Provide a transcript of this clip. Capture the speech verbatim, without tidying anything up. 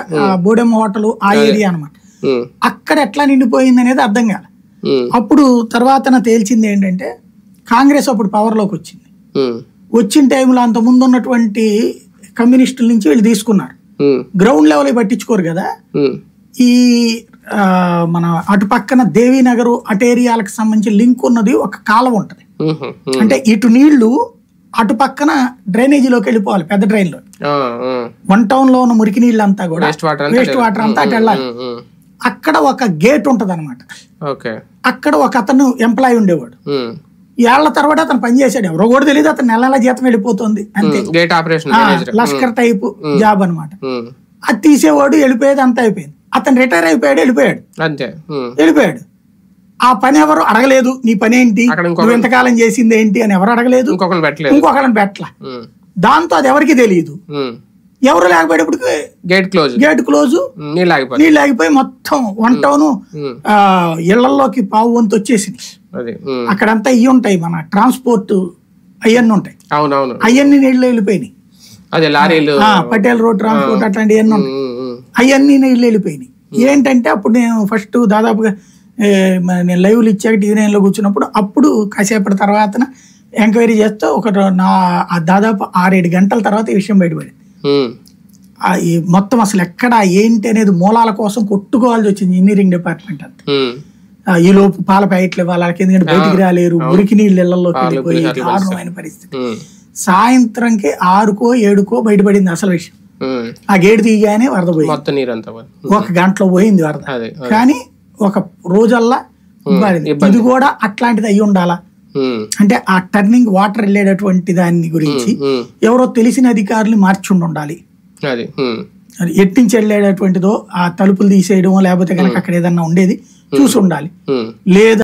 బోడెమ్మ hotel ఆ area అనమాట. అక్కడ ఎట్లా నిండిపోయింది అనేది అర్థం కాదు. అప్పుడు తర్వాత తేల్చింది ఏంటంటే కాంగ్రెస్ అప్పుడు పవర్లోకి వచ్చింది. వచ్చిన టైంలో అంత ముందు ఉన్నటువంటి కమ్యూనిస్టుల నుంచి వీళ్ళు తీసుకున్నారు. గ్రౌండ్ లెవెల్ పట్టించుకోరు కదా. ఈ మన అటు పక్కన దేవీనగర్ అటు ఏరియాలకు సంబంధించి లింక్ ఉన్నది ఒక కాలువ ఉంటది. అంటే ఇటు నీళ్లు అటు పక్కన డ్రైనేజీలోకి వెళ్ళిపోవాలి, పెద్ద డ్రైన్ లో. వన్ టౌన్ లో ఉన్న మురికి నీళ్ళు అంతా కూడా వేస్ట్ వాటర్ అంతా అటు వెళ్ళాలి. అక్కడ ఒక గేట్ ఉంటది అనమాట. అక్కడ ఒక అతను ఎంప్లాయ్ ఉండేవాడు. ఏళ్ల తర్వాత అతను పనిచేసాడు, ఎవరో కూడా తెలియదు. అతను నెల నెల జీతం వెళ్ళిపోతుంది అంతే. లష్కర్ టైప్ జాబ్ అనమాట. అది తీసేవాడు, వెళ్ళిపోయేది, అంతా అయిపోయింది. అతను రిటైర్ అయిపోయాడు, వెళ్ళిపోయాడు అంతే వెళ్ళిపోయాడు. ఆ పని ఎవరు అడగలేదు, నీ పని ఏంటి, నువ్వు ఎంతకాలం చేసింది ఏంటి అని ఎవరు అడగలేదు, ఇంకొకళ్ళని పెట్టలా. దాంతో అది ఎవరికి తెలియదు. ఎవరు లేకపోయేటప్పుడు గేట్ క్లోజ్ గేట్ క్లోజ్ నీళ్ళు ఆగిపోయి మొత్తం వన్ టౌన్ ఇళ్లలోకి పావు వంతు వచ్చేసింది. అక్కడంతా ఇవి ఉంటాయి, మన ట్రాన్స్పోర్ట్ అవన్నీ ఉంటాయి, అవన్నీ నీళ్ళు వెళ్ళిపోయినాయి. పటేల్ రోడ్ ట్రాన్స్పోర్ట్ అట్లాంటివి అన్నీ ఉంటాయి, అవన్నీ నీళ్ళు వెళ్ళిపోయినాయి. ఏంటంటే అప్పుడు నేను ఫస్ట్ దాదాపుగా నేను లైవ్లు ఇచ్చాక టీవీ నైన్ లో కూర్చున్నప్పుడు అప్పుడు కాసేపటి తర్వాత ఎంక్వైరీ చేస్తే ఒక నా దాదాపు ఆరేడు గంటల తర్వాత ఈ విషయం బయటపడింది. ఈ మొత్తం అసలు ఎక్కడ ఏంటి అనేది మూలాల కోసం కొట్టుకోవాల్సి వచ్చింది ఇంజనీరింగ్ డిపార్ట్మెంట్ అంతా. ఈ లోపు పాల ప్యాకెట్లు ఇవ్వాలి, ఎందుకంటే బయటికి రాలేరు, మురికి నీళ్ళు ఇళ్లలోకి వెళ్ళిపోయి దారుణమైన పరిస్థితి. సాయంత్రంకి ఆరుకో ఏడుకో బయటపడింది అసలు విషయం. ఆ గేటు తీయగానే వరద పోయింది, ఒక గంటలో పోయింది వరద. కానీ ఒక రోజల్లా ఇది కూడా అట్లాంటిది అయ్యి ఉండాలా అంటే ఆ టర్నింగ్ వాటర్ వెళ్ళేటటువంటి దాని గురించి ఎవరో తెలిసిన అధికారులు మార్చుండి ఉండాలి. ఎట్టించి వెళ్ళేటటువంటిదో ఆ తలుపులు తీసేయడం లేకపోతే కనుక అక్కడ ఏదన్నా ఉండేది చూసి ఉండాలి. లేదా